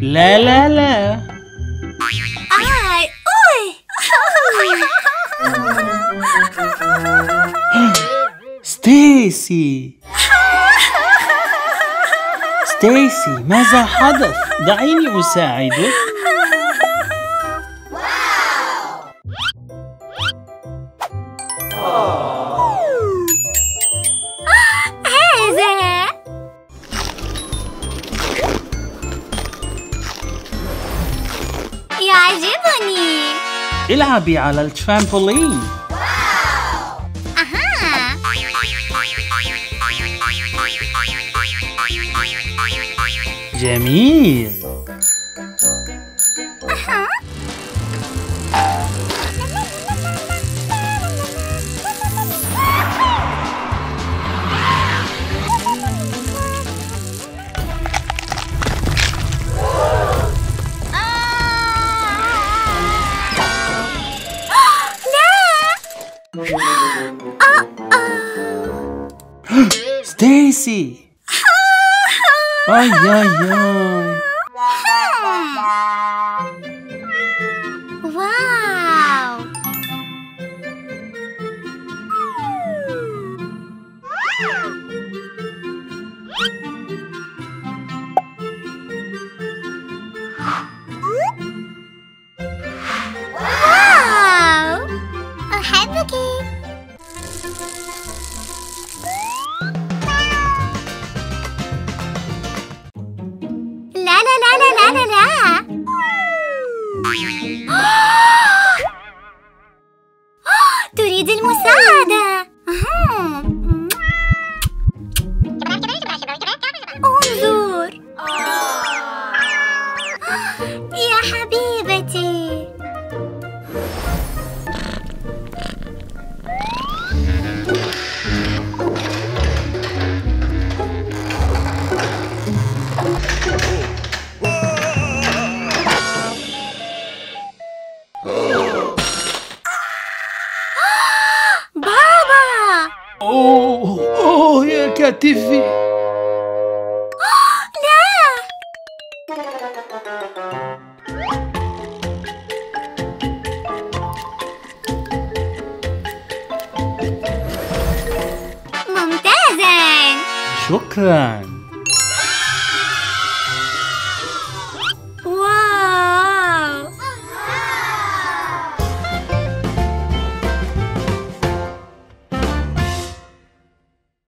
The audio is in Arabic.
لا لا لا. آي أوي. ستايسي، ستايسي، ماذا حدث؟ دعيني أساعدك. هذا يعجبني. العبي على الترامبولين. أها. جميل. أها. ستايسي. آي آي آي. واو. واو، أحبك. لا لا لا لا لا لا لا. تريد المساعدة. انظر يا حبيبتي. بابا. أوه أوه يا كتفي. لا. ممتازاً. شكراً.